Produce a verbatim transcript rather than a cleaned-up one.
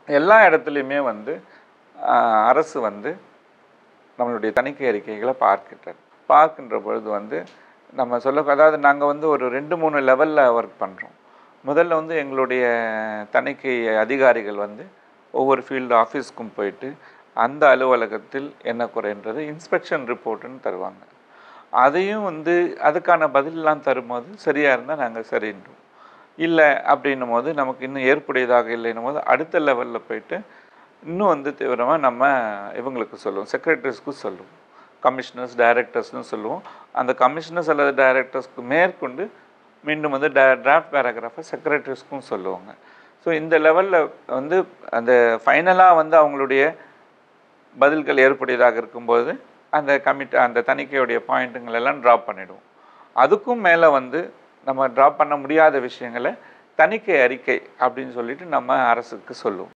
எல்லா இடத்துலையுமே வந்து அரசு வந்து நம்மளுடைய தணிக்கை அறிக்கைகளை பார்க்கின்றது. பார்க்கின்ற பொழுது வந்து நம்ம சொல்ல அதாவது நாங்கள் வந்து ஒரு ரெண்டு மூணு லெவலில் ஒர்க் பண்ணுறோம். முதல்ல வந்து எங்களுடைய தணிக்கை அதிகாரிகள் வந்து ஒவ்வொரு ஃபீல்டு ஆஃபீஸ்க்கும் போயிட்டு அந்த அலுவலகத்தில் என்ன குறைன்றது இன்ஸ்பெக்ஷன் ரிப்போர்ட்டுன்னு தருவாங்க. அதையும் வந்து அதுக்கான பதிலெலாம் தரும்போது சரியாக இருந்தால் நாங்கள் சரின்றோம். இல்லை அப்படின்னும் போது நமக்கு இன்னும் ஏற்புடையதாக இல்லைன்னும் போது அடுத்த லெவலில் போயிட்டு இன்னும் வந்து தீவிரமாக நம்ம இவங்களுக்கு சொல்லுவோம், செக்ரட்டரிஸ்க்கும் சொல்லுவோம், கமிஷனர்ஸ் டைரக்டர்ஸ்னு சொல்லுவோம். அந்த கமிஷனர்ஸ் அல்லது டைரக்டர்ஸ்க்கு மேற்கொண்டு மீண்டும் வந்து டே டிராஃப்ட் பேராகிராஃபை செக்ரட்டரிஸ்க்கும் சொல்லுவாங்க. ஸோ இந்த லெவலில் வந்து அந்த ஃபைனலாக வந்து அவங்களுடைய பதில்கள் ஏற்புடையதாக இருக்கும்போது அந்த கமிட்டி அந்த தணிக்கையுடைய பாயிண்ட்டுங்கள் எல்லாம் ட்ராப் பண்ணிவிடுவோம். அதுக்கும் மேலே வந்து நம்ம ட்ராப் பண்ண முடியாத விஷயங்களை தணிக்கை அறிக்கை அப்படின்னு சொல்லிட்டு நம்ம அரசுக்கு சொல்லுவோம்.